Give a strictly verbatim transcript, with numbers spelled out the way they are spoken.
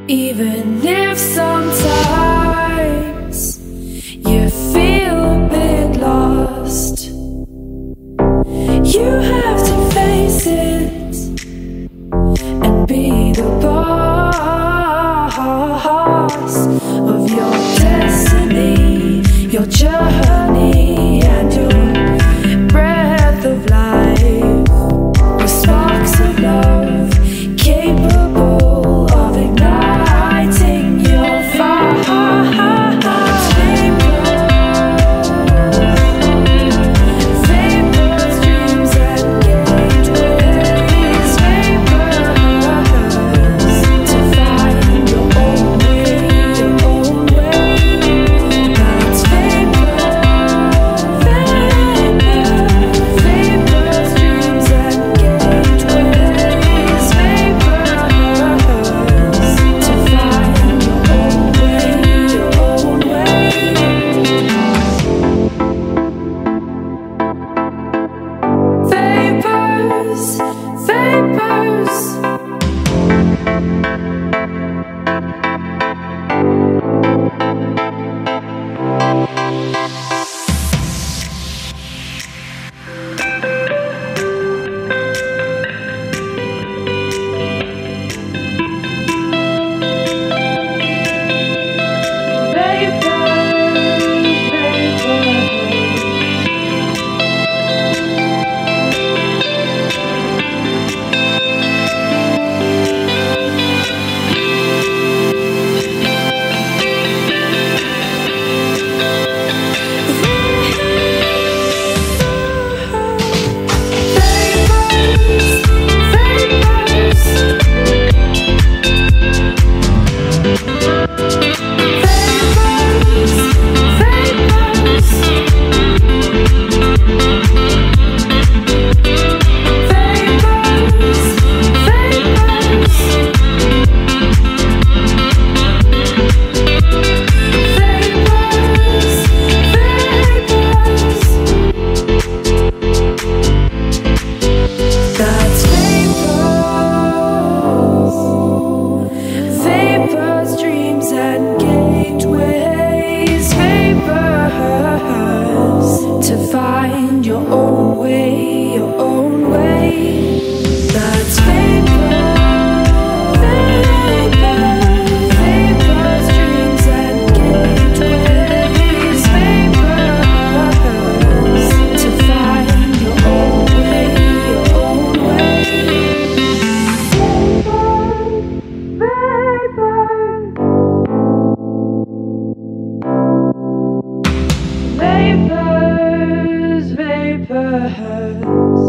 Even if sometimes you feel a bit lost, you have to face it and be the boss of your destiny, your journey, and your breath of life, with sparks of love capable of igniting your fire. Vapours, dreams and gateways, vapours, to find your own way, your own way. That's vapor, vapor, vapours, dreams and gateways, vapours, to find your own way, your own way. Vapours, vapours. Vapours, dreams and gateways, vapours, to find your own way, your own way. That's vapor, vapor, vapours, dreams and gateways, vapours, to find your own way, your own way. Vapours, vapours.